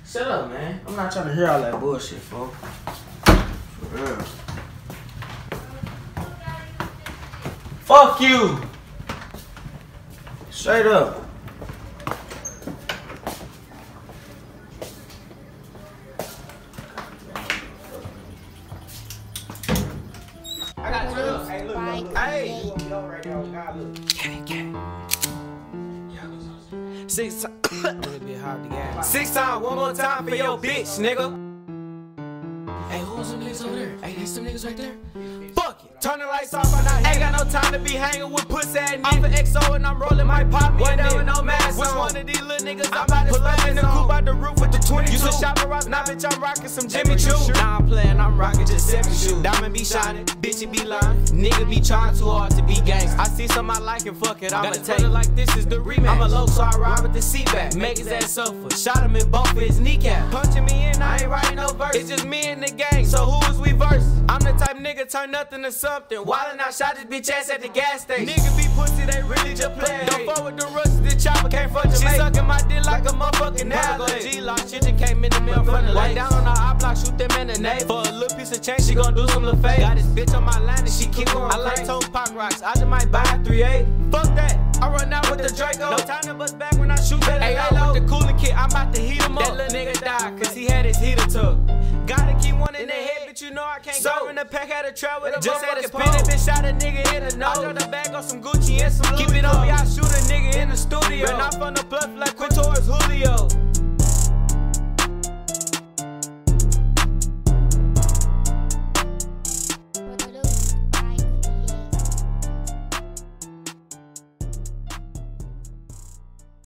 Shut up, man. I'm not trying to hear all that bullshit, folks. For real. Fuck you! Straight up. I got you. Hey, look. Hey. Six times. Six times, one more time for your bitch, nigga. Hey, who's some niggas over there? Hey, that's some niggas right there. Fuck it. Turn the lights off, I'm not. Ain't got no time to be hanging with pussy ass niggas. I'm for XO and I'm rolling my pop me with no mask. Which one of these little niggas I'm about to pull up in the coupe out the roof with the 22. You some shopper rock, now bitch I'm rocking some Jimmy Choo. Now I'm playing, I'm rocking just 7 shoes. Diamond be shining, bitch it be lying. Nigga be trying too hard to be gangsta. I see some I like and fuck it, I'ma take it like this is the rematch. I'm a low, so I ride with the seat back. Make his ass suffer, shot him in both of his kneecap. Punching me in, I ain't writing no verse. It's just me and the gang, so who is we verse? I'm the type nigga turn nothing to something. Wildin' out, shot this bitch ass at the gas station. Nigga be pussy, they really just play. Don't fuck with the roots, the chopper can't fuck Jamaica. She sucking my dick like a motherfucking alligator. G-Lock, shit just came in the middle front of the lake. Down on her eye block, shoot them in the neighbor. For a little piece of change, she gon' do some little fake. Got this bitch on my line and she keep going. I like Tone Pop Rocks, I just might buy a 3.8. Fuck that, I run out with the Draco. No time to bust back when I shoot that. Hey, I with the cooling kit, I'm about to heat him up. That little nigga died, cause he had his heater tucked. Gotta keep one in the head, but you know I can't go in the pack, had to travel with a just had to spin it, bitch, shot a nigga in the nose. I drop the bag on some Gucci and some Louis. Keep it on me, I shoot a nigga in the studio. Ran off on the bluff like Quintor's Julio.